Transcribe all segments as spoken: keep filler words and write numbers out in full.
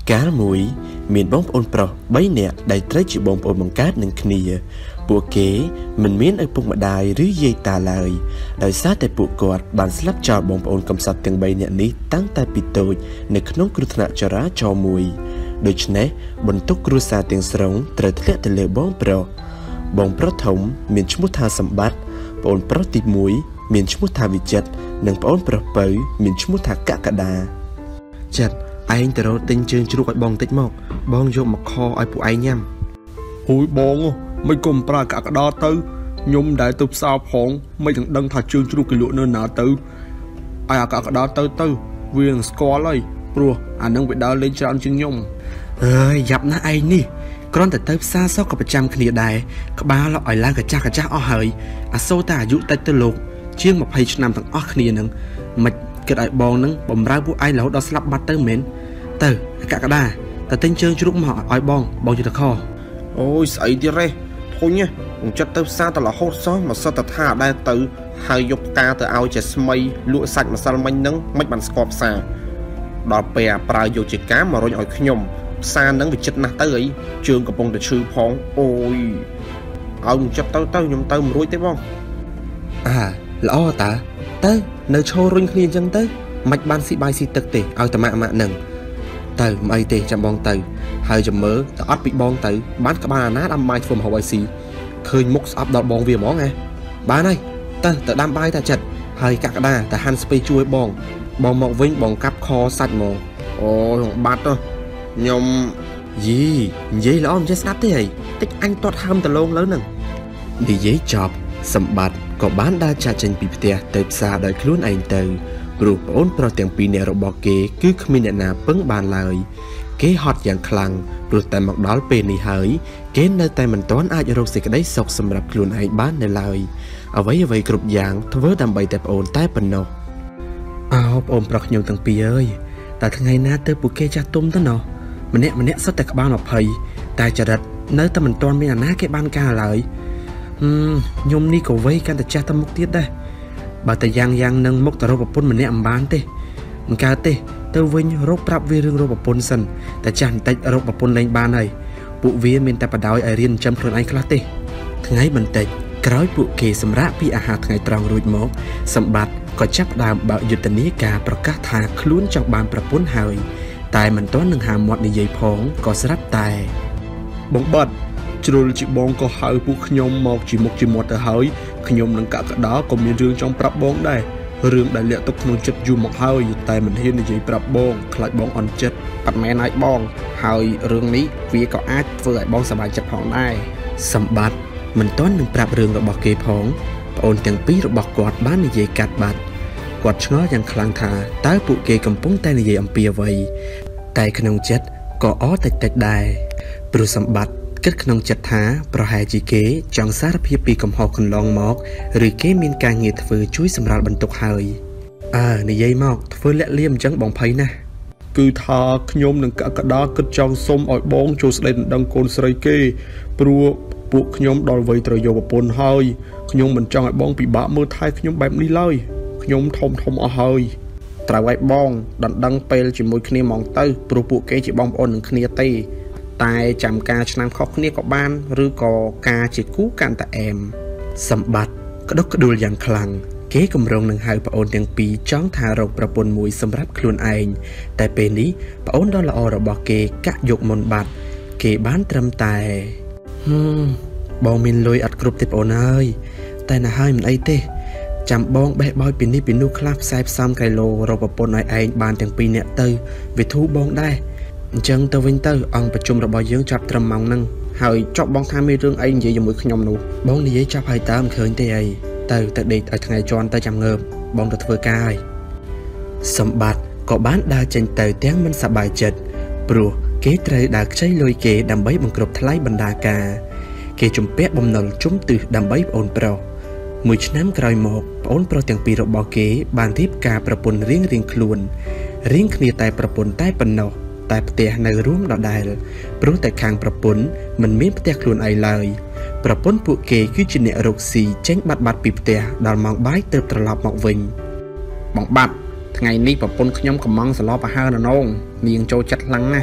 កាលមួយមានបងប្អូនប្រុសបីនាក់ដែលត្រូវជាបងប្អូនបង្កើតនឹងគ្នាពួកគេមិនមានឪពុកម្ដាយឬយាយតាឡើយដោយសារតែពួកគាត់បានស្លាប់ចោលបងប្អូនកំសត់ទាំងបីនាក់នេះតាំងតែពីតូចនៅក្នុងគ្រោះថ្នាក់ចរាចរណ៍មួយដូច្នេះបន្ទុកគ្រួសារទាំងស្រុងត្រូវធ្លាក់ទៅលើបងប្រុសបងប្រុសធំមានឈ្មោះថាសម្បត្តិប្អូនប្រុសទីមួយមានឈ្មោះថាវិចិត្រនិងប្អូនប្រុសពៅមានឈ្មោះថាកក្កដាចិត្តឯងទៅរកទិញជើងជ្រូកឲ្យបងតិចមកបងយកមកខឲ្យពួកឯងញ៉ាំអូយបងមិនគុំប្រើកក្កដាទៅខ្ញុំដែលទៅផ្សារផងមិនទាំងដឹងថាជើងជ្រូកគេលក់នៅណាទៅឲ្យអាកក្កដាទៅទៅវានឹងស្គាល់ហើយព្រោះអានឹងវាដើរលេងច្រើនជាងខ្ញុំអើយយ៉ាប់ណាស់ឯងនេះគ្រាន់តែទៅផ្សារសោះក៏ប្រចាំគ្នាដែរក្បាលឲ្យឡើងកាចាស់កាចាស់អស់ហើយអាសូរតែអាយុតិចទៅលោកជាងម្ភៃឆ្នាំទាំងអស់គ្នានឹងមិនគិតឲ្យបងនឹងបំរើពួកឯងរហូតដល់ស្លាប់បាត់ទៅមែនទៅអាកក្កដាតែទិញជើងជ្រូកមកឲ្យបងបងយកទៅខអូយស្អីទៀតហេធុញខ្ញុំចិត្តទៅផ្សារទៅរហូតសោះមកសិតតែថាដែរទៅហើយយកផ្កាទៅឲ្យជាស្មីលក់សាច់ម្សិលមិញហ្នឹងមិនបានស្គាល់ផ្សារដល់ពេលអាប្រើយកជាការមករុញឲ្យខ្ញុំផ្សារហ្នឹងវាចិត្តណាស់ទៅអីជើងកំពុងតែឈឺផងអូយឲ្យខ្ញុំចិត្តទៅទៅខ្ញុំទៅមិនរួចទេបងអាល្អតាទៅនៅឈររុញគ្នាអញ្ចឹងទៅមិនបានស៊ីបាយស៊ីទឹកទេឲ្យតាម៉ាក់ម៉ាក់នឹងទៅមិនអីទេចាំបងទៅហើយចាំមើលទៅអត់ពីបងទៅបានក្បាលអាណាដាំបាយធ្វើមហូបឲ្យស៊ីឃើញមុខស្អប់ដល់បងវាហ្មងហ៎បានហើយទៅទៅដាំបាយតាចិត្តហើយកក្កដាទៅហាន់ស្ពៃជួយបងបងមកវិញបងកាប់ខសាច់មកអូយបាត់ទៅខ្ញុំយីនិយាយល្អមិនចេះស្ដាប់ទេហីតិចអញទាត់ហើមដលងលើនឹងនិយាយចប់សម្បត្តិក៏បានដើរចាក់ចេញពីផ្ទះទៅផ្សារដោយខ្លួនឯងទៅព្រោះប្អូនប្រុសទាំងពីរនាក់របស់គេគឺគ្មានអ្នកណាពឹងបានឡើយគេហត់យ៉ាងខ្លាំងព្រោះតែមកដល់ពេលនេះហើយគេនៅតែមិនទាន់អាចរកសេចក្តីសុខសម្រាប់ខ្លួនឯងបាននៅឡើយអ្វីអ្វីគ្រប់យ៉ាងធ្វើដើម្បីតែប្អូនតែប៉ុណ្ណោះអោប្អូនប្រុសខ្ញុំទាំងពីរអើយតែថ្ងៃណាទៅពួកគេចាស់ទុំទៅណោះម្នាក់ម្នាក់សុទ្ធតែក្បាលម្ភៃតែចរិតនៅតែមិនទាន់មានអាណាគេបានការឡើយហឹមខ្ញុំនេះក៏វ័យកាន់តែចាស់ទៅមុខទៀតដែរបើតែយ៉ាងយ៉ាងនឹងមុខទៅរកប្រពន្ធម្នាក់មិនបានទេមិនកើតទេទៅវិញរកប្រាប់វារឿងរកប្រពន្ធសិនតែចាស់បន្តិចរកប្រពន្ធលែងបានហើយពួកវាមានតែបដ ாய் ឲ្យរៀនចិញ្ចឹមខ្លួនឯងខ្លះទេថ្ងៃបន្តិចក្រោយពួកគេសម្រាកពីអាហារថ្ងៃត្រង់រួចមកសម្បត្តិក៏ចាប់ផ្ដើមបើកយុទ្ធនាការប្រកាសថាខ្លួនចង់បានប្រពន្ធហើយតែមិនទាន់នឹងហាមាត់និយាយផងក៏ស្រាប់តែបងបាត់ជ្រុលជាបងក៏ហៅពួកខ្ញុំមកជាមុខជាមាត់ទៅហើយខ្ញុំនឹងកក្កដាក៏មានរឿងចង់ប្រាប់បងដែររឿងដែលលាក់ទុកក្នុងចិត្តយូរមកហើយតែមិនហ៊ាននិយាយប្រាប់បងខ្លាចបងអន់ចិត្តអត់មែនឲ្យបងហើយរឿងនេះវាក៏អាចធ្វើឲ្យបងសប្បាយចិត្តផងដែរសម្បត្តិមិនទាន់នឹងប្រាប់រឿងរបស់គេផងប្អូនទាំងពីររបស់គាត់បាននិយាយកាត់បាត់គាត់ឆ្ងល់យ៉ាងខ្លាំងថាតើពួកគេកំពុងតែនិយាយអំពីអ្វីតែក្នុងចិត្តក៏អតិចតិចដែរព្រោះសម្បត្តិគិតក្នុងចិត្តថាប្រហែលជាគេចង់សារភាពពីកំហុសកន្លងមកឬគេមានការងារធ្វើជួយសម្រាលបន្ទុកហើយអើនិយាយមកធ្វើលាក់លៀមអញ្ចឹងបងភ័យណាស់គឺថាខ្ញុំនឹងកក្កដាគិតចង់សុំឲ្យបងចូលស្ដីដណ្ដឹងកូនស្រីគេព្រោះពួកខ្ញុំដល់វ័យត្រូវយកប្រពន្ធហើយខ្ញុំមិនចង់ឲ្យបងពិបាកមើលថែខ្ញុំបែបនេះឡើយខ្ញុំធំធំអស់ហើយត្រូវឲ្យបងដណ្ដឹងពេលជាមួយគ្នាហ្មងទៅព្រោះពួកគេជាបងប្អូននឹងគ្នាទេតែចាំការឆ្នាំខុសគ្នាក៏បានឬក៏ការជាគូកាន់តែអែមសម្បត្តិក្តុកក្តួលយ៉ាងខ្លាំងគេកម្រងនឹងហៅប្អូនទាំងពីរចង់ថារកប្រពន្ធមួយសម្រាប់ខ្លួនឯងតែពេលនេះប្អូនដ៏ល្អរបស់គេកាក់យកមុនបាត់គេបានត្រឹមតែហឹមបងមានលុយអត់គ្រប់ទេប្អូនអើយតែណាហើយមិនអីទេចាំបងបេះបោចពីនេះពីនោះខ្លះផ្សាយផ្សំគីឡូរកប្រពន្ធឲ្យឯងបានទាំងពីរនាក់ទៅវាធូរបងដែរអញ្ចឹងទៅវិញទៅអង្គប្រជុំរបស់យើងចាប់ត្រឹមម៉ោងហ្នឹងហើយចប់បងថាមានរឿងអីនិយាយជាមួយខ្ញុំនោះបងនិយាយចាប់ហើយតើមិនឃើញទេអីទៅទៅដេកឲ្យថ្ងៃជន់ទៅចាំងើបបងទៅធ្វើការហើយសម្បត្តិក៏បានដើរចេញទៅទាំងមិនសប្បាយចិត្តព្រោះគេត្រូវដើរខ្ចីលុយគេដើម្បីបង្គ្រប់ថ្លៃបណ្ដាការគេជំពាក់បំណុលជុំទិសដើម្បីប្អូនប្រុសមួយឆ្នាំក្រោយមកប្អូនប្រុសទាំងពីររបស់គេបានរៀបការប្រពន្ធរៀងរៀងខ្លួនរៀងគ្នាតែប្រពន្ធតែប៉ុណ្ណោះតែផ្ទះនៅរួមដដែលព្រោះតែខាងប្រពន្ធមិនមានផ្ទះខ្លួនឯងឡើយប្រពន្ធពួកគេគឺជាអ្នករកស៊ីចេញបាត់បាត់ពីផ្ទះដល់ម៉ោងបាយទើបត្រឡប់មកវិញបងបាត់ថ្ងៃនេះប្រពន្ធខ្ញុំកំងសឡប់អាហារណនងនាងចូលចិត្តខ្លាំងណាស់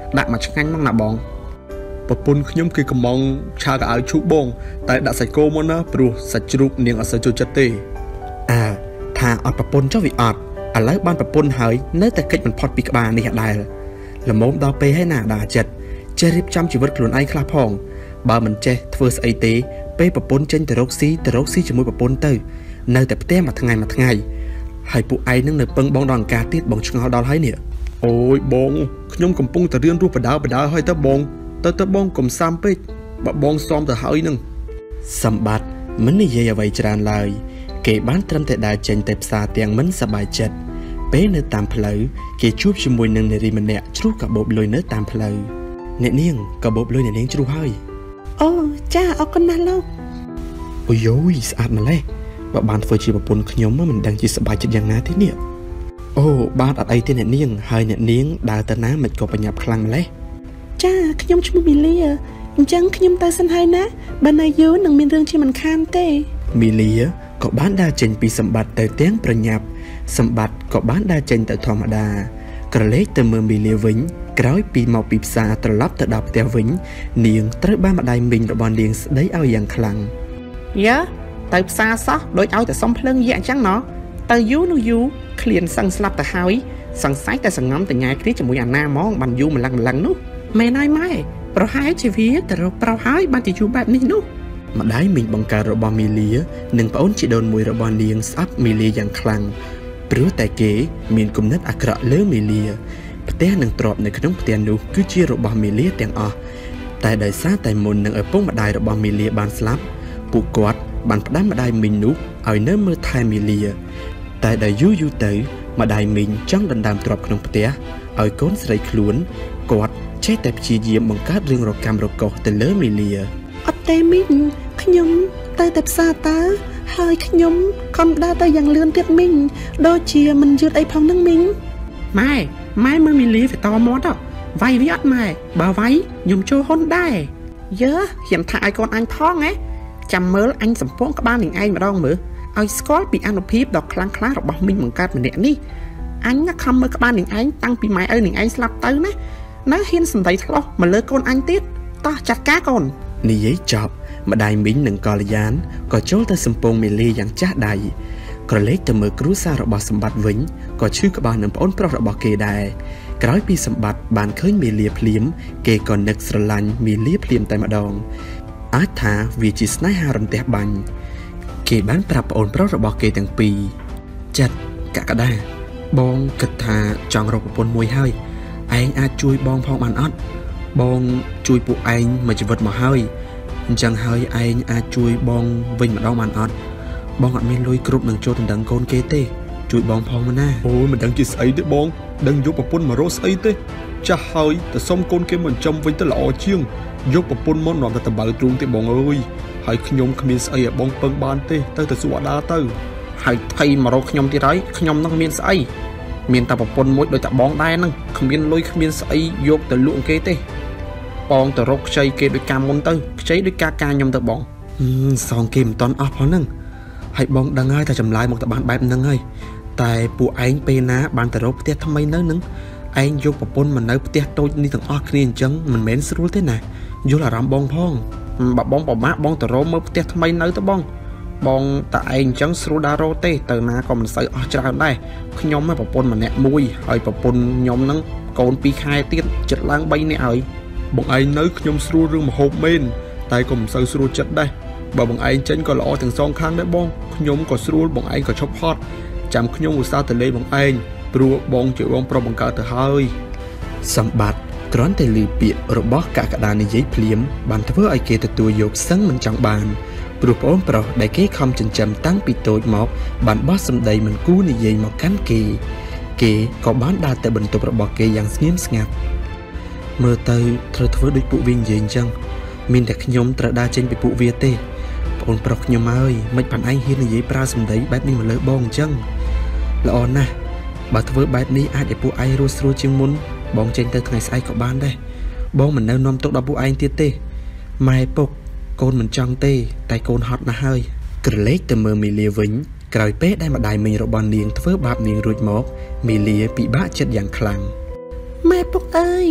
ដាក់មកឆ្ងាញ់មកណាបងប្រពន្ធខ្ញុំគេកំងឆាកៅឈូបងតែដាក់សាច់គោមកណាព្រោះសាច់ជ្រូកនាងអត់សូវចូលចិត្តទេអើថាអត់ប្រពន្ធចុះវាអត់ឥឡូវបានប្រពន្ធហើយនៅតែកិច្ចមិនផុតពីក្បាលនេះអដែរល្មមដល់ពេលហើយណាដាចិត្តចេះរៀបចំជីវិតខ្លួនឯងខ្លះផងបើមិនចេះធ្វើស្អីទេពេលប្រពន្ធចេញទៅរកស៊ីទៅរកស៊ីជាមួយប្រពន្ធទៅនៅតែផ្ទះមួយថ្ងៃមួយថ្ងៃហើយពួកឯងនឹងនៅពឹងបងដល់អង្ការទៀតបងឆ្ងល់ដល់ហើយនេះអូយបងខ្ញុំកំពុងតែរៀនរស់បដាបដាហើយតើបងទៅទៅបងកុំសាំពេកបើបងសមទៅហើយនឹងសម្បត្តិមិននិយាយអ្វីច្រើនឡើយគេបានត្រឹមតែដើរចេញទៅផ្សារទាំងមិនសប្បាយចិត្តពេលនៅតាមផ្លូវគេជួបជាមួយនឹងនារីម្នាក់ជ្រុះកាបូបលុយនៅតាមផ្លូវអ្នកនាងកាបូបលុយអ្នកនាងជ្រុះហើយអូចាអរគុណណាស់លោកអូយយស្អាតម្លេះបើបានធ្វើជាប្រពន្ធខ្ញុំមិនដឹងជាសប្បាយចិត្តយ៉ាងណាទេនេះអូបាទអត់អីទេអ្នកនាងហើយអ្នកនាងដើរទៅណាមិនក៏បញ្ញាប់ខ្លាំងម្លេះចាខ្ញុំឈ្មោះមីលាអញ្ចឹងខ្ញុំទៅសិនហើយណាបើនៅយូរនឹងមានរឿងជាមិនខានទេមីលាក៏បានដើរចេញពីសម្បត្តិទៅទាំងប្រញាប់សម្បត្តិក៏បានដើរចេញទៅធម្មតាក្រឡេកទៅមើលមីលាវិញក្រោយពីមកពីផ្សារត្រឡប់ទៅដល់ផ្ទះវិញនាងត្រូវបានម្ដាយមីងរបស់នាងស្ដីឲ្យយ៉ាងខ្លាំងយ៉ាទៅផ្សារសោះដូចឲ្យតែសុំភ្លើងយៈអញ្ចឹងណោះទៅយូរនោះយូរឃ្លានសឹងស្លាប់ទៅហើយសង្ស័យតែសងំតញ៉ែគ្នាជាមួយអាណាហ្មងបានយូរម្លឹងម្លឹងនោះមែនហើយម៉ែប្រហែលជាវាទៅរកប្រុសហើយបានជាយូរបែបនេះនោះម្ដាយមីងបង្កើតរបស់មីលានិងប្អូនជីដូនមួយរបស់នាងស្អប់មីលាយ៉ាងខ្លាំងព្រោះតែគេមានគំនិតអាក្រក់លើមីលាផ្ទះនិងទ្រព្យនៅក្នុងផ្ទះនោះគឺជារបស់មីលាទាំងអស់តែដោយសារតែមុននឹងឪពុកម្ដាយរបស់មីលាបានស្លាប់ពួកគាត់បានផ្ដាំម្ដាយមីងនោះឲ្យនៅមើលថែមីលាតែដល់យូរយូរទៅម្ដាយមីងចង់ដណ្ដើមទ្រព្យក្នុងផ្ទះឲ្យកូនស្រីខ្លួនគាត់ចេះតែព្យាយាមបង្កើតរឿងរកម្មរកុសទៅលើមីលាអត់ទេមីងខ្ញុំទៅតែផ្សារតើហើយខ្ញុំខំដើរទៅយ៉ាងលឿនទៀតមីងដូចជាមិនយឺតអីផងនឹងមីងម៉ែម៉ែមើលមីលីវាតមាត់វាយវាអត់ម៉ែបើវាយខ្ញុំចូលហ៊ុនដែរយើហ៊ានថាឲ្យកូនអញផងហ៎ចាំមើលអញសំពងក្បាលនឹងឯងម្ដងមើលឲ្យស្គាល់ពីអនុភាពដ៏ខ្លាំងក្លារបស់មីងបង្កើតម្នាក់នេះអញណាខំមើលក្បាលនឹងឯងតាំងពីម៉ែឪនឹងឯងស្លាប់ទៅណានៅហ៊ានសម្ដីឆ្លោះមកលើកូនអញទៀតតោះចាត់ការកូននិយាយចប់ម្ដាយមីងនិងកល្យានក៏ចូលទៅសំពងមីលីយ៉ាងចាស់ដៃក្រឡេកទៅមើលគ្រួសាររបស់សម្បត្តិវិញក៏ឈឺក្បាលនឹងប្អូនប្រុសរបស់គេដែរក្រោយពីសម្បត្តិបានឃើញមីលាភ្លាមគេក៏នឹកស្រឡាញ់មីលាភ្លាមតែម្ដងអាចថាវាជាស្នេហារន្ទះបាញ់គេបានប្រាប់ប្អូនប្រុសរបស់គេទាំងពីរចិត្តកក្កដាបងគិតថាចង់រកប្រពន្ធមួយហើយឯងអាចជួយបងផងបានអត់បងជួយពួកឯងមួយជីវិតមកហើយអញ្ចឹងហើយឯងអាចជួយបងវិញម្ដងបានអត់បងអត់មានលុយគ្រប់នឹងចូលដណ្ដឹងកូនគេទេជួយបងផងមកណាអូយមិនដឹងជាស្អីទេបងដឹងយកប្រពន្ធមករកស្អីទេចាស់ហើយទៅសុំកូនគេមិនចំវិញទៅល្អជាងយកប្រពន្ធមកនាំទៅតបៅទ្រូងទេបងអើយហើយខ្ញុំគ្មានស្អីឲ្យបងពឹងបានទេទៅទៅសួរអាដាទៅហើយថៃមករកខ្ញុំទៀតហើយខ្ញុំនឹងមានស្អីមានតែប្រពន្ធមួយដូចតែបងដែរនឹងគ្មានលុយគ្មានស្អីយកទៅលក់គេទេបងទៅរកខ្ចីគេដោយការមុនទៅខ្ចីដោយការការខ្ញុំទៅបងសងគេមិនតន់អស់ផងហ្នឹងហើយបងដឹងហើយថាចម្លើយមកទៅបានបែបហ្នឹងហើយតែពួកឯងពេលណាបានទៅរកផ្ទះថ្មីនៅនឹងឯងយកប្រពន្ធមកនៅផ្ទះតូចនេះទាំងអស់គ្នាអញ្ចឹងមិនមែនស្រួលទេណាយល់អារម្មណ៍បងផងបើបងប្រមាថបងទៅរកមើលផ្ទះថ្មីនៅទៅបងបងតែឯងអញ្ចឹងស្រួលដារោទេទៅណាក៏មិនសូវអស់ច្រើនដែរខ្ញុំប្រពន្ធម្នាក់មួយហើយប្រពន្ធខ្ញុំហ្នឹងកូនពីរខែទៀតចិត្តឡើងបីនាក់ហើយបងឯងនៅខ្ញុំស្រួលរឿងមហូបមែនតែក៏មិនសូវស្រួលចិត្តដែរបើបងឯងចេញក៏ល្អទាំងសងខាងដែរបងខ្ញុំក៏ស្រួលបងឯងក៏ឈប់ហត់ចាំខ្ញុំឧស្សាហ៍ទៅលេបងឯងព្រោះបងជាបងប្រុសបង្កើតទៅហើយសម្បត្តិគ្រាន់តែឮពាក្យរបស់កក្កដានិយាយភ្លាមបានធ្វើឲ្យគេទទួលយកសឹងមិនចង់បានព្រោះប្អូនប្រុសដែលគេខំចិញ្ចឹមតាំងពីតូចមកបានបោះសម្ដីមិនគួរនិយាយមកកាន់គេគេក៏បានដើរទៅបន្ទប់របស់គេយ៉ាងស្ងៀមស្ងាត់មើលទៅត្រូវធ្វើដូចពួកវានិយាយអញ្ចឹងមានតែខ្ញុំត្រូវដើរចេញពីពួកវាទេប្អូនប្រុសខ្ញុំអើយមិនបានឯងហ៊ាននិយាយប្រើសម្ដីបែបនេះមកលើបងអញ្ចឹងល្អណាស់បើធ្វើបែបនេះអាចឲ្យពួកឯងរស់ស្រួលជាងមុនបងចេញទៅថ្ងៃស្អែកក៏បានដែរបងមិននៅនាំទុកដល់ពួកឯងទៀតទេម៉ែពុកកូនមិនចង់ទេតែកូនហត់ណាស់ហើយក្រឡេកទៅមើលមីលាវិញក្រោយពេលដែលម្ដាយមីងរបស់នាងធ្វើបាបនាងរួចមកមីលាពិបាកចិត្តយ៉ាងខ្លាំងម៉ែពុកអើយ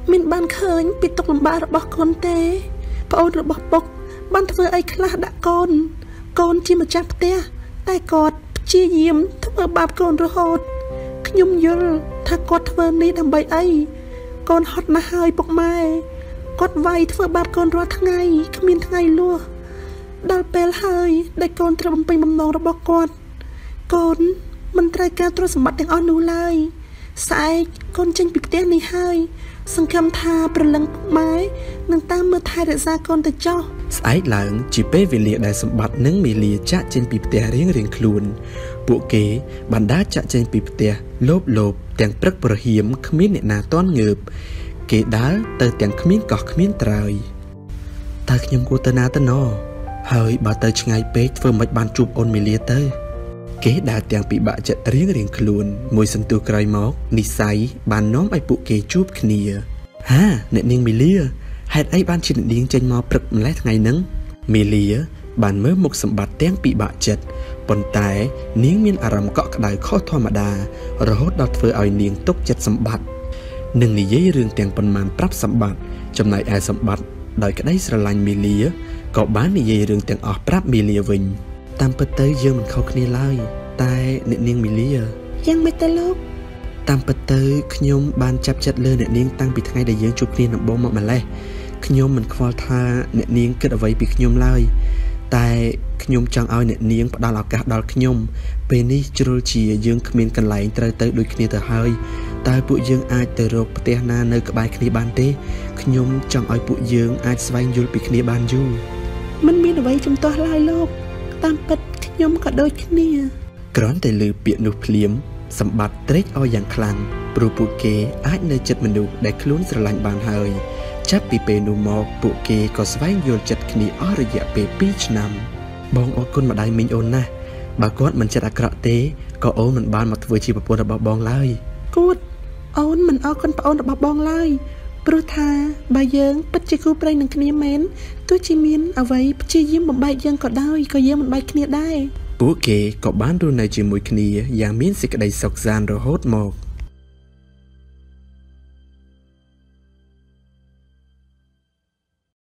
មានបានឃើញពីទុកលំបាករបស់កូនទេប្អូនរបស់ពុកបានធ្វើអីខ្លះដាក់កូនកូនជាម្ចាស់ផ្ទះតែគាត់ព្យាយាមធ្វើបាបកូនរហូតខ្ញុំយល់ថាគាត់ធ្វើនេះដើម្បីអីកូនហត់ណាស់ហើយពុកម៉ែគាត់វាយធ្វើបាបកូនរាល់ថ្ងៃគ្មានថ្ងៃលួសដល់ពេលហើយដែលកូនត្រូវបំពេញបំណងរបស់គាត់កូនមិនត្រូវការទ្រព្យសម្បត្តិទាំងអស់នោះឡើយស្អែកកូនចេញពីផ្ទះនេះហើយសង្ឃឹមថាប្រលឹងពុកម៉ែនឹងតាមមើលថែរក្សាកូនទៅចុះស្អែកឡើងជាពេលវេលាដែលសម្បត្តិនិងមេលាចាក់ចេញពីផ្ទះរៀងរៀងខ្លួនពួកគេបានដើរចាក់ចេញពីផ្ទះលោបលោបទាំងព្រឹកប្រហៀមគ្មានអ្នកណាទាន់ងើបគេដើរទៅទាំងគ្មានកោះគ្មានត្រើយតើខ្ញុំគួរទៅណាទៅណហើយបើទៅឆ្ងាយពេកធ្វើមិនបានជួបអូនមេលាទៅគេដើរទាំងពិបាកចិត្តរៀងរៀងខ្លួនមួយសន្ទុះក្រោយមកនិស័យបាននាំឲ្យពួកគេជួបគ្នាហាអ្នកនាងមេលាហេតុអីបានជាអ្នកនាងចេញមកព្រឹកម្លេះថ្ងៃហ្នឹងមេលាបានមើលមុខសម្បត្តិទាំងពិបាកចិត្តប៉ុន្តែនាងមានអារម្មណ៍កក់ក្ដៅខុសធម្មតារហូតដល់ធ្វើឲ្យនាងទុកចិត្តសម្បត្តិនិងនិយាយរឿងទាំងប៉ុន្មានប្រាប់សម្បត្តិចំណែកឯសម្បត្តិដោយក្តីស្រឡាញ់មេលាក៏បាននិយាយរឿងទាំងអស់ប្រាប់មេលាវិញតាមពិតទៅយើងមិនខុសគ្នាឡើយតែអ្នកនាងមេលាយ៉ាងម៉េចទៅលោកតាមពិតទៅខ្ញុំបានចាប់ចិត្តលើអ្នកនាងតាំងពីថ្ងៃដែលយើងជួបគ្នាដំបូងមកម្លេះខ្ញុំមិនខ្វល់ថាអ្នកនាងគិតអ្វីពីខ្ញុំឡើយតែខ្ញុំចង់ឲ្យអ្នកនាងផ្ដល់ឱកាសដល់ខ្ញុំពេលនេះជ្រុលជាយើងគ្មានកន្លែងត្រូវទៅដូចគ្នាទៅហើយតើពួកយើងអាចទៅរកផ្ទះណានៅក្បែរគ្នាបានទេខ្ញុំចង់ឲ្យពួកយើងអាចស្វែងយល់ពីគ្នាបានយូរមិនមានអ្វីជំទាស់ឡើយលោកតាមពិតខ្ញុំក៏ដូចគ្នាគ្រាន់តែឮពាក្យនោះភ្លាមសម្បត្តិត្រេកអរយ៉ាងខ្លាំងព្រោះពួកគេអាចនៅចិត្តមនុស្សដែលខ្លួនស្រឡាញ់បានហើយចាប់ពីពេលនោះមកពួកគេក៏ស្វែងយល់ចិត្តគ្នាអស់រយៈពេលពីរឆ្នាំបងអរគុណម្ដាយមីងអូនណាស់បើគាត់មិនចិត្តអាក្រក់ទេក៏អូនមិនបានមកធ្វើជាប្រពន្ធរបស់បងឡើយគួតអូនមិនអរគុណប្អូនរបស់បងឡើយព្រោះថាបើយើងពិតជាគូប្រេងនឹងគ្នាមែនទោះជាមានអ្វីព្យាយាមបំបែកយើងក៏ដោយក៏យើងមិនបែកគ្នាដែរពួកគេក៏បានរស់នៅជាមួយគ្នាយ៉ាងមានសេចក្តីសុខសាន្តរហូតមក